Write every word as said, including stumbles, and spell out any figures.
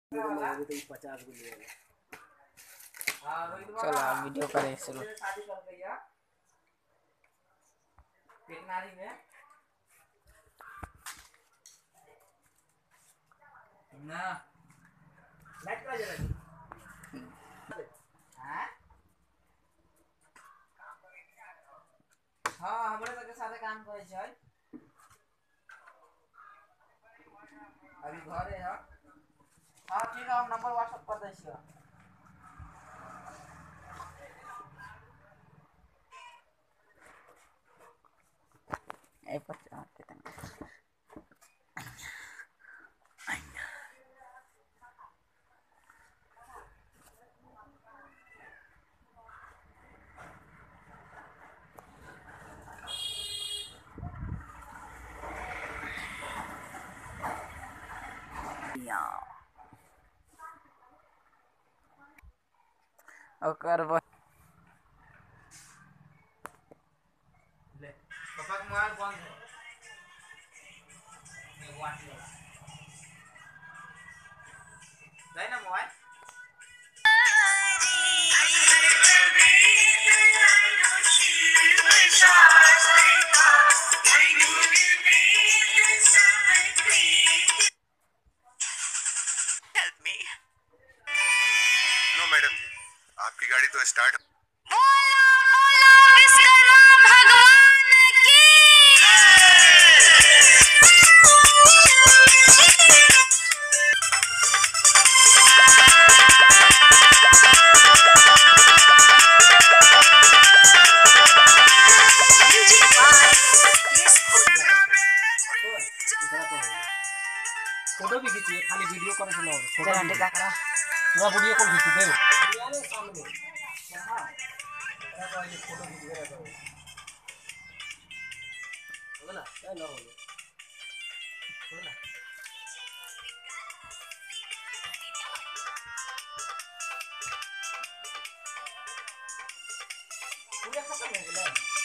पचास को ले चलो आप वीडियो करें शुरू। शादी कर गया पेटनारी में ना लाइट का जरा हां हां हमरे सबके साथे काम करे छै अभी घरे है। हां ठीक है हम नंबर व्हाट्सएप कर दै छियै। ए पचास कितना ओकर बाद ले पापा का मोबाइल बंद है ये वाट ले नहीं ना मोबाइल नो मैडम जी आपकी गाड़ी तो स्टार्ट फोटो भी खींचिए खाली वीडियो करे से ना हो फोटो चलो टिका करा पूरा वीडियो कॉल खींच दे यारे सामने हां तेरा ये फोटो खींच रहा था बोला क्या ना हो बोला पूरा खत्म हो गया